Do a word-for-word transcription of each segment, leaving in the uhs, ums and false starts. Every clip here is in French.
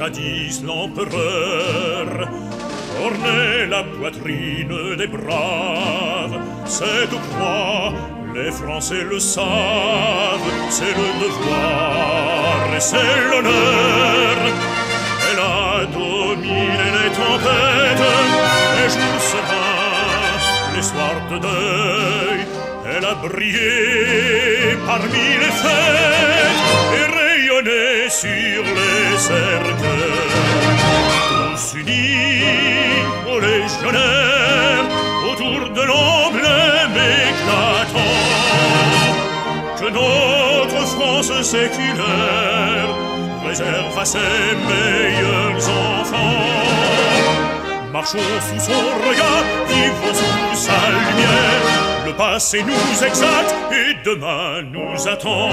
jadis l'empereur ornait la poitrine des braves. Cette croix, les Français le savent, c'est le devoir et c'est l'honneur. Elle a dominé les tempêtes, les jours sereins, les soirs de deuil. Elle a brillé parmi les fêtes et rayonné sur les cercueils. Tous unis aux légionnaires autour de l'emblème éclatant que notre France séculaire réserve à ses meilleurs enfants. Marchons sous son regard, vivons sous sa lumière. Le passé nous exalte et demain nous attend.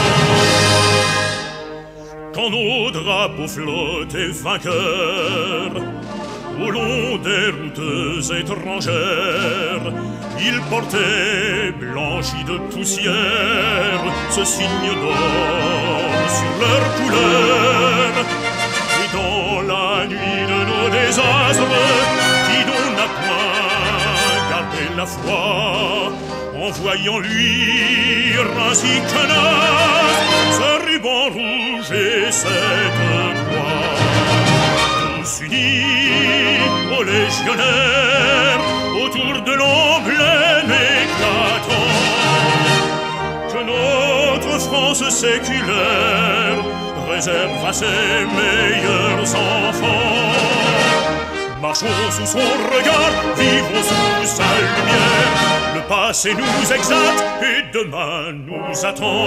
Quand nos drapeaux flottaient vainqueurs au long des routes étrangères, ils portaient, blanchis de poussière, ce signe d'or sur leur couleur. Et dans la nuit de nos désastres, qui n'en a point gardé la foi, en voyant luire ainsi tenace ce ruban rouge et cette croix. Tous unis aux légionnaires autour de l'emblème éclatant que notre France séculaire réserve à ses meilleurs enfants. Marchons sous son regard, vivons sous sa lumière. Le passé nous exalte et demain nous attend.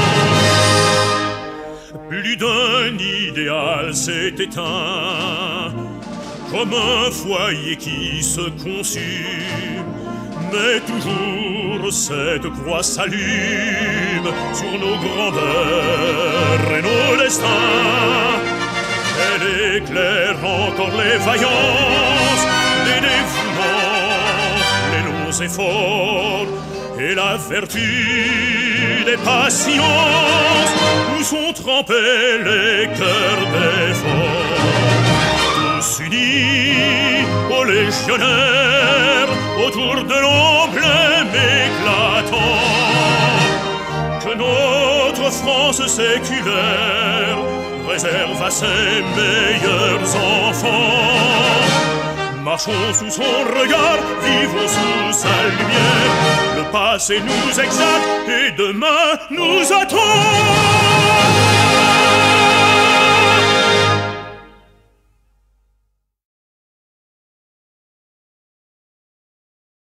Plus d'un idéal s'est éteint, comme un foyer qui se consume. Mais toujours cette croix s'allume sur nos grandeurs et nos destins. Elle éclaire encore les vaillances, les dévouements, les longs efforts et la vertu des patiences où sont trempés les cœurs des forts. Tous unis aux légionnaires autour de l'emblème éclatant que notre France séculaire réserve à ses meilleurs enfants. Marchons sous son regard, vivons sous sa lumière. Le passé nous exalte et demain nous attend.